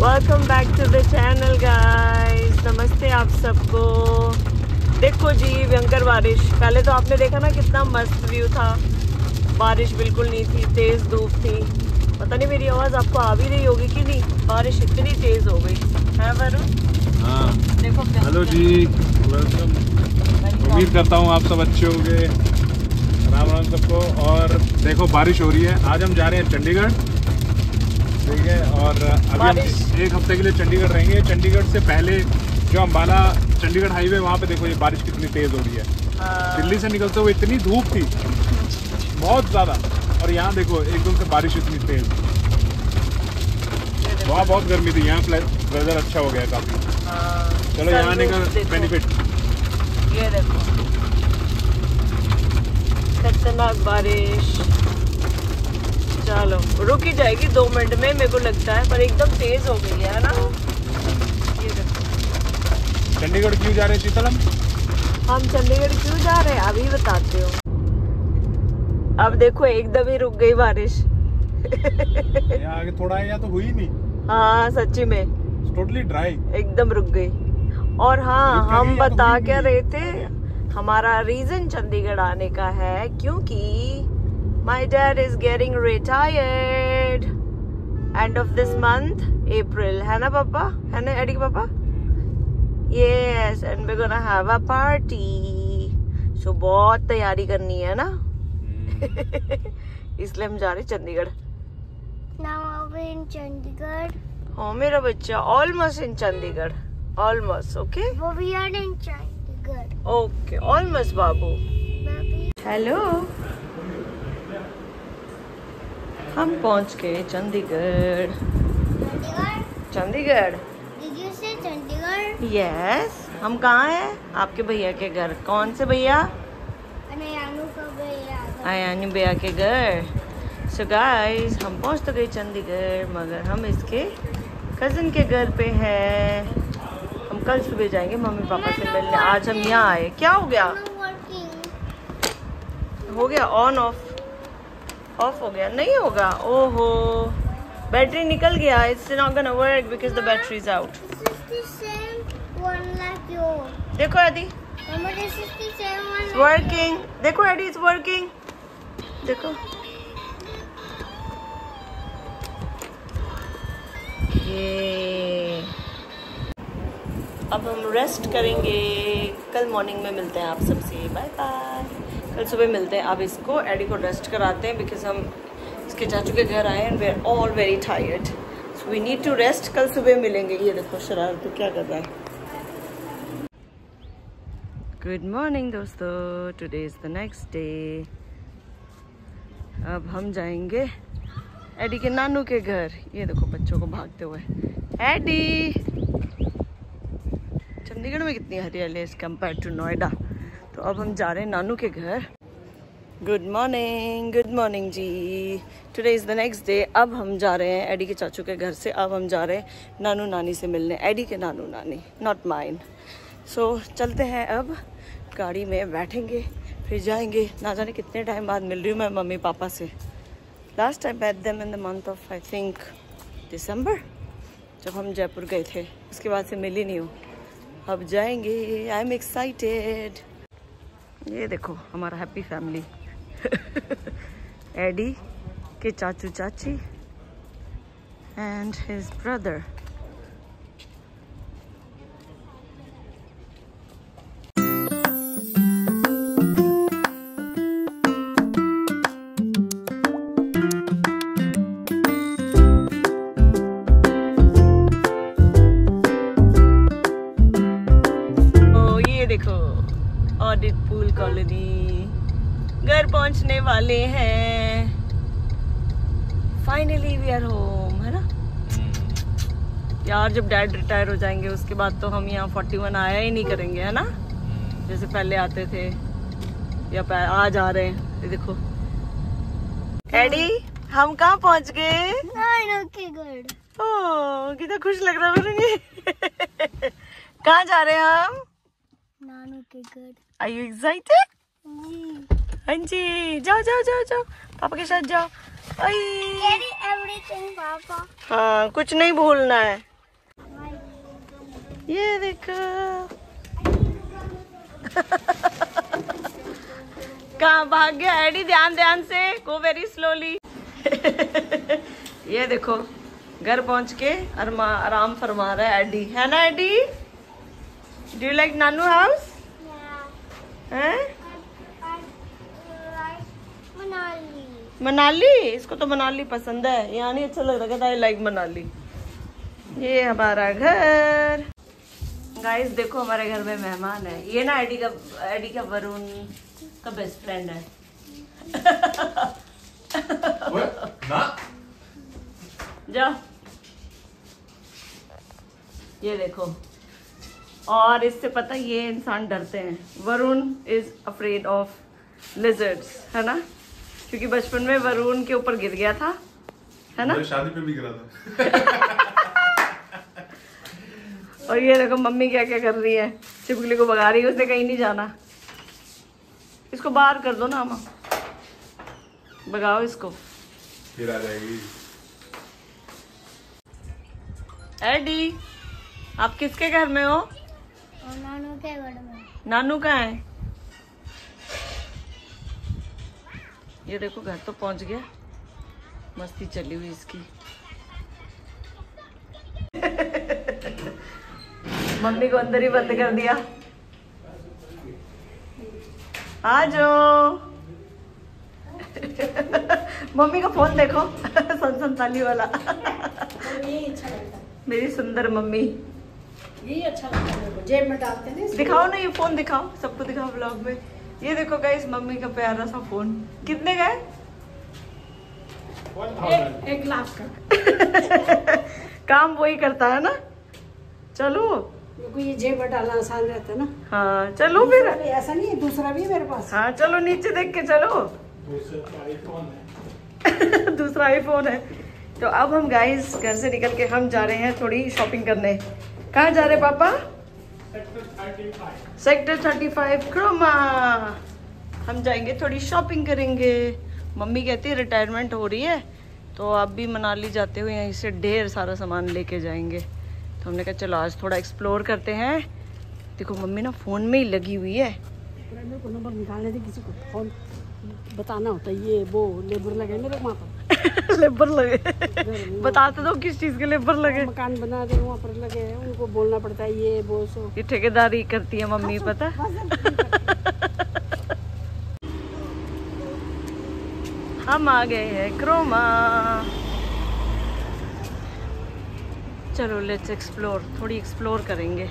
Welcome back to the channel guys. नमस्ते आप सबको। देखो जी भयंकर बारिश। पहले तो आपने देखा ना कितना मस्त व्यू था। बारिश बिल्कुल नहीं थी, तेज धूप थी। पता नहीं मेरी आवाज आपको आ भी रही होगी कि नहीं। बारिश इतनी तेज हो गई है वरुण। हाँ देखो हेलो जी, वेलकम। उम्मीद करता हूँ आप सब अच्छे होंगे। राम राम सबको। और देखो बारिश हो रही है। आज हम जा रहे हैं चंडीगढ़, ठीक है। और अभी हम एक हफ्ते के लिए चंडीगढ़ रहेंगे। चंडीगढ़ से पहले जो अम्बाला चंडीगढ़ हाईवे, वहाँ पे देखो ये बारिश कितनी तेज हो रही है। दिल्ली से निकलते हुए इतनी धूप थी बहुत ज़्यादा, और यहाँ देखो एकदम से बारिश इतनी तेज। वहाँ बहुत गर्मी थी, यहाँ वेदर अच्छा हो गया काफी। चलो यहाँ आने का बेनिफिट। ये देखो खतरनाक बारिश। चलो रुक ही जाएगी 2 मिनट में मेरे को लगता है, पर एकदम तेज हो गई है ना। ये देखो चंडीगढ़ क्यों जा रहे हैं शीतल हम चंडीगढ़ क्यों जा रहे हैं अभी बताते हो। अब देखो एकदम ही रुक गई बारिश। यहाँ आगे थोड़ा है, या तो हुई नहीं। हाँ सच्ची में टोटली ड्राई, एकदम रुक गई। और हाँ हम बता क्या रहे थे, हमारा रीजन चंडीगढ़ आने का है क्योंकि my dad is getting retired end of this month April, है ना पापा, है ना एडी पापा। yes and we're gonna have a party, so बहुत तैयारी करनी है ना। इसलिए हम जा रहे Chandigarh. Now we're in Chandigarh. हाँ मेरा बच्चा almost in Chandigarh, almost okay. But we are in Chandigarh. Okay almost बाबू। हेलो हम पहुंच गए Chandigarh. Chandigarh Did you say Chandigarh? Yes. हम कहाँ हैं? आपके भैया के घर। कौन से भैया? अनु का भैया। आयानी भैया के घर। सो गाइस हम पहुंच तो गए चंडीगढ़, मगर हम इसके कजिन के घर पे हैं। हम कल सुबह जाएंगे मम्मी पापा से मिलने। आज हम यहाँ आए। क्या हो गया? हो गया ऑन ऑफ हो गया। नहीं होगा, ओहो बैटरी निकल गया। It's not gonna work because the battery is out. देखो एडी इट्स वर्किंग। देखो एडी इट्स वर्किंग। देखो ये अब हम रेस्ट करेंगे। कल मॉर्निंग में मिलते हैं आप सबसे। Bye bye. कल सुबह मिलते हैं। अब इसको एडी को रेस्ट कराते हैं बिकॉज हम इसके चाचू के घर आए and we are all very tired, so we need to rest. कल सुबह मिलेंगे। ये देखो शरारत क्या कर रहा है। गुड मॉर्निंग दोस्तों, today is the next day. अब हम जाएंगे एडी के नानू के घर। ये देखो बच्चों को भागते हुए। एडी चंडीगढ़ में कितनी हरियाली है एज कम्पेयर टू नोएडा। तो अब हम जा रहे हैं नानू के घर। गुड मॉर्निंग जी। Today is the next day. अब हम जा रहे हैं एडी के चाचू के घर से। अब हम जा रहे हैं नानू नानी से मिलने। एडी के नानू नानी, नॉट माइन। सो चलते हैं, अब गाड़ी में बैठेंगे फिर जाएंगे। ना जाने कितने टाइम बाद मिल रही हूँ मैं मम्मी पापा से। Last time met them in the month of I think December, जब हम जयपुर गए थे। उसके बाद से मिली नहीं हूँ। अब जाएंगे। I am excited. ये देखो हमारा हैप्पी फैमिली। एडी के चाचू चाची एंड हिज ब्रदर। देखो ऑडिट पूल कॉलोनी घर पहुंचने वाले हैं। फाइनली वी आर होम, है ना यार। जब डैड रिटायर हो जाएंगे उसके बाद तो हम यहाँ 41 आया ही नहीं करेंगे, है ना, जैसे पहले आते थे या आज आ रहे हैं। ये देखो एडी हम कहाँ पहुंच गए? नानू के घर। ओह कितना खुश लग रहा है। कहाँ जा रहे हैं हम? नानू के घर। Are you excited? जी। हाँ जी, जाओ जाओ जाओ जाओ पापा के साथ जाओ। Carry everything, पापा। हाँ कुछ नहीं भूलना है। ये देखो कहाँ भाग गया एडी, ध्यान ध्यान से, गो वेरी स्लोली। ये देखो घर पहुंच के आराम फरमा रहा है एडी, है ना एडी? डू यू लाइक नानू हाउस? हैं? मनाली, इसको तो मनाली पसंद है, यहाँ नहीं अच्छा लग रहा, कहता है लाइक मनाली। ये हमारा घर। गाइस देखो हमारे घर में मेहमान है, ये ना एडी का वरुण का बेस्ट फ्रेंड है। जाओ, ये देखो, और इससे पता ये इंसान डरते हैं। Varun is afraid of lizards, है ना? क्योंकि बचपन में वरुण के ऊपर गिर गया था, है ना? शादी पे भी गिरा था। और ये देखो मम्मी क्या क्या कर रही है, छिपकली को भगा रही है, उसने कहीं नहीं जाना। इसको बाहर कर दो ना अम्मा, भगाओ इसको, फिर आ जाएगी। एडी आप किसके घर में हो? नानू के घर में। नानू कहाँ है? ये देखो घर तो पहुंच गया, मस्ती चली हुई इसकी। मम्मी को अंदर ही बंद कर दिया। आ जाओ। मम्मी का फोन देखो, संताली वाला। मेरी सुंदर मम्मी, यही अच्छा लगता है, जेब में डालते हैं। दिखाओ ना ये फोन, दिखाओ सबको, दिखाओ व्लॉग में। ये देखो गाइस मम्मी का प्यारा सा फोन, कितने का है? 1 लाख का। काम वही करता है ना। चलो क्योंकि ये जेब में डालना आसान रहता है ना। हाँ चलो फिर, ऐसा नहीं है, दूसरा भी है मेरे पास। हाँ चलो नीचे देख के चलो। दूसरा आईफोन है। तो अब हम गाइस घर से निकल के हम जा रहे हैं थोड़ी शॉपिंग करने। कहाँ जा रहे पापा? Sector 35 Croma. हम जाएंगे थोड़ी शॉपिंग करेंगे। मम्मी कहती है रिटायरमेंट हो रही है तो अब भी मनाली जाते हुए यहीं से ढेर सारा सामान लेके जाएंगे। तो हमने कहा चलो आज थोड़ा एक्सप्लोर करते हैं। देखो मम्मी ना फोन में ही लगी हुई है। मेरे को नंबर निकालने दे, किसी को फोन बताना होता है। ये वो लेबर लगे मेरे वहाँ पर। लेबर लगे? बताते दो किस चीज के लेबर लगे? मकान बना रहे वहाँ पर लगे हैं, उनको बोलना पड़ता है ये वो सो। ये ठेकेदारी करती है मम्मी, पता? हम आ गए हैं क्रोमा। चलो लेट्स एक्सप्लोर, थोड़ी एक्सप्लोर करेंगे।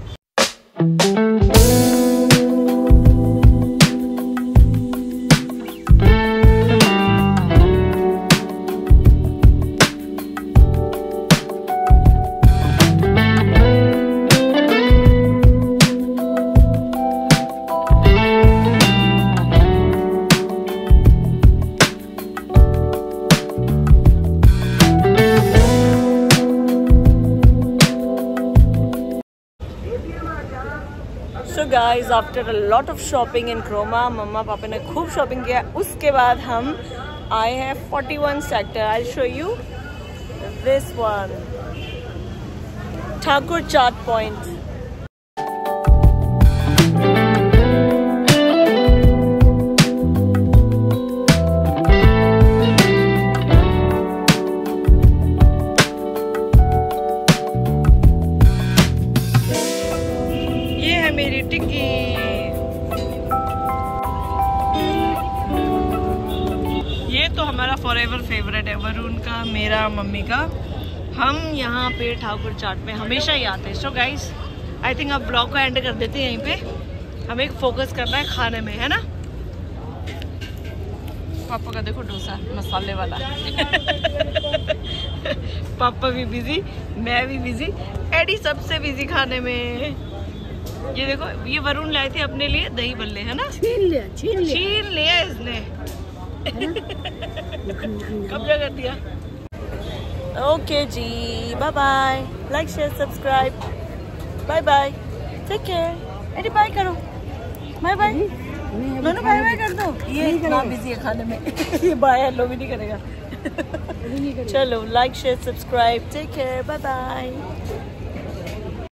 Guys after a lot of shopping in Croma, mamma papa ने खूब शॉपिंग किया। उसके बाद हम आए हैं 41 सेक्टर। I show you this one, Thakur chaat point. मेरी टिक्की। ये तो हमारा फॉरएवर फेवरेट है, वरुण का, मेरा, मम्मी का। हम यहाँ पे ठाकुर चाट में हमेशा ही आते हैं। सो गाइस आई थिंक अब ब्लॉग को एंड कर देते हैं यहीं पे। हमें फोकस करना है खाने में, है ना? पापा का देखो डोसा मसाले वाला। पापा भी बिजी, मैं भी बिजी, एडी सबसे बिजी खाने में। ये देखो ये वरुण लाए थे अपने लिए दही बल्ले, है ना? छीन लिया इसने। कब्जा कर दिया। ओके जी, bye bye, like share subscribe, bye bye, take care. अरे बाय करो, बाय बाय, दोनों बाय बाय कर दो। ये इतना बिजी है खाने में। ये बाय हेलो भी नहीं करेगा। चलो like share subscribe, take care, bye bye.